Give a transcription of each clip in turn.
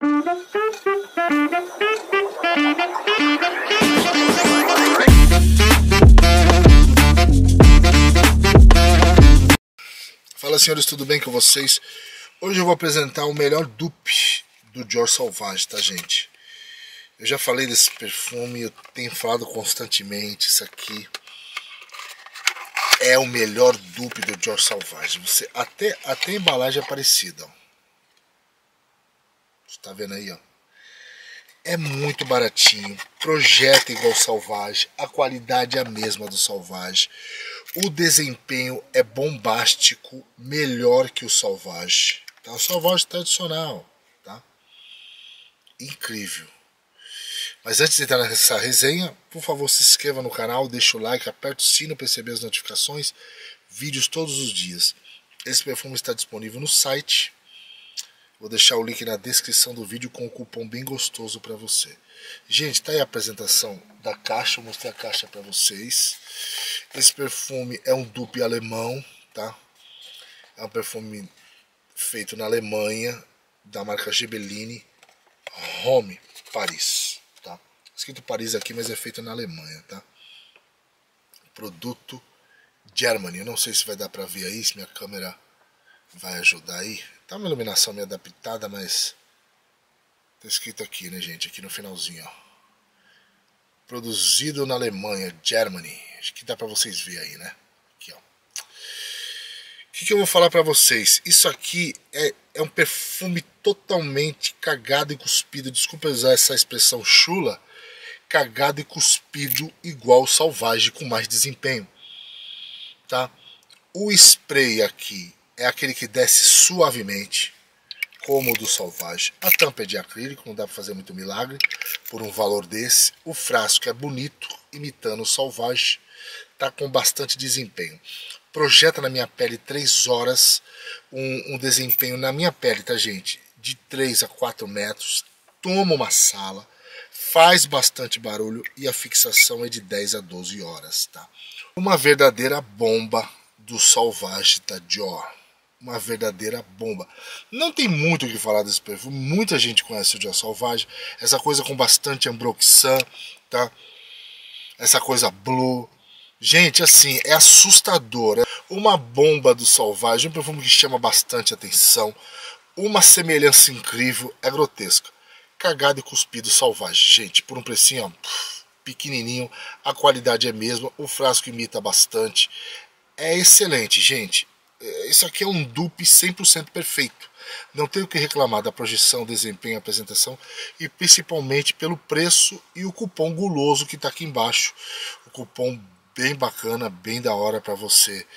Fala, senhores, tudo bem com vocês? Hoje eu vou apresentar o melhor dupe do Dior Sauvage, tá, gente? Eu já falei desse perfume, eu tenho falado constantemente. Isso aqui é o melhor dupe do Dior Sauvage. Você, até a embalagem é parecida, ó. Você tá vendo aí, ó? É muito baratinho, projeta igual o Sauvage, a qualidade é a mesma do Sauvage. O desempenho é bombástico, melhor que o Sauvage. Tá? O Sauvage tradicional, tá? Incrível. Mas antes de entrar nessa resenha, por favor, se inscreva no canal, deixa o like, aperte o sino para receber as notificações, vídeos todos os dias. Esse perfume está disponível no site. Vou deixar o link na descrição do vídeo com um cupom bem gostoso para você. Gente, tá aí a apresentação da caixa, eu mostrei a caixa para vocês. Esse perfume é um dupe alemão, tá? É um perfume feito na Alemanha, da marca Ghibellini, Home, Paris, tá? Escrito Paris aqui, mas é feito na Alemanha, tá? Produto Germany. Eu não sei se vai dar para ver aí, se minha câmera vai ajudar aí. Tá uma iluminação meio adaptada, mas tá escrito aqui, né, gente? Aqui no finalzinho, ó. Produzido na Alemanha, Germany. Acho que dá pra vocês verem aí, né? Aqui, ó. O que eu vou falar pra vocês? Isso aqui é um perfume totalmente cagado e cuspido. Desculpa usar essa expressão chula. Cagado e cuspido igual o Sauvage, com mais desempenho. Tá? O spray aqui é aquele que desce suavemente, como o do Sauvage. A tampa é de acrílico, não dá para fazer muito milagre por um valor desse. O frasco é bonito, imitando o Sauvage, tá com bastante desempenho. Projeta na minha pele 3 horas, um desempenho na minha pele, tá, gente? De 3 a 4 metros, toma uma sala, faz bastante barulho e a fixação é de 10 a 12 horas, tá? Uma verdadeira bomba do Sauvage da Dior. Uma verdadeira bomba. Não tem muito o que falar desse perfume. Muita gente conhece o Dior Sauvage. Essa coisa com bastante ambroxan, tá? Essa coisa blue. Gente, assim, é assustador. É uma bomba do Sauvage. Um perfume que chama bastante atenção. Uma semelhança incrível. É grotesca. Cagado e cuspido Sauvage. Gente, por um precinho, ó, pequenininho. A qualidade é a mesma. O frasco imita bastante. É excelente, gente. Isso aqui é um dupe 100% perfeito. Não tenho o que reclamar da projeção, desempenho, apresentação e principalmente pelo preço e o cupom guloso que está aqui embaixo. O cupom bem bacana, bem da hora para você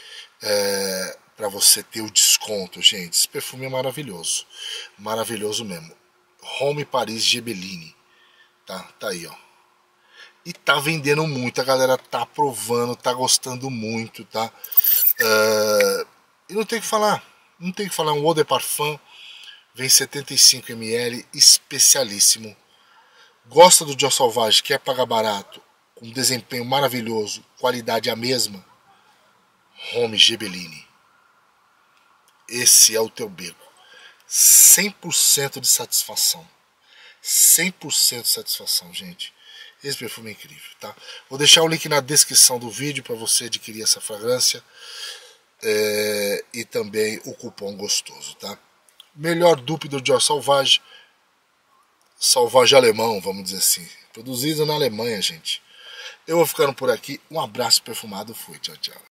ter o desconto, gente. Esse perfume é maravilhoso, maravilhoso mesmo. Home Paris Ghibellini, tá aí, ó. E tá vendendo muito, a galera tá provando, tá gostando muito, tá? E não tem o que falar, um Eau de Parfum, vem 75 ml, especialíssimo. Gosta do Dior Sauvage, quer pagar barato, com desempenho maravilhoso, qualidade a mesma? Home Ghibellini. Esse é o teu beco. 100% de satisfação. 100% de satisfação, gente. Esse perfume é incrível, tá? Vou deixar o link na descrição do vídeo para você adquirir essa fragrância. E também o cupom gostoso, tá? Melhor dupe do Dior Sauvage. Sauvage alemão, vamos dizer assim. Produzido na Alemanha, gente. Eu vou ficando por aqui. Um abraço perfumado. Fui. Tchau, tchau.